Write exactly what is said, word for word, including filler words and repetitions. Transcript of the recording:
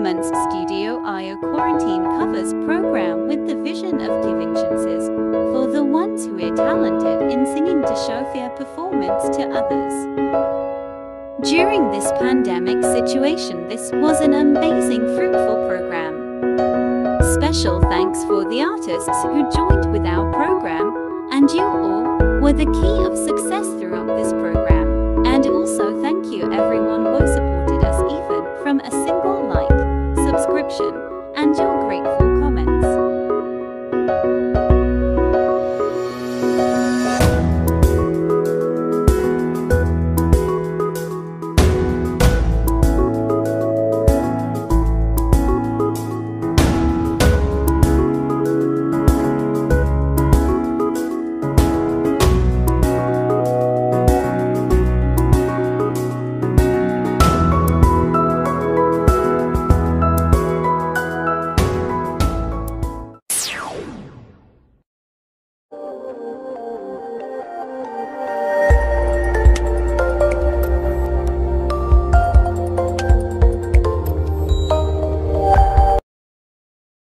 government's Studio A Y O Quarantine Covers program with the vision of giving chances for the ones who are talented in singing to show their performance to others. During this pandemic situation, this was an amazing, fruitful program. Special thanks for the artists who joined with our program, and you all were the key of success throughout this program. And also thank you everyone who supported us even from a single like, subscription,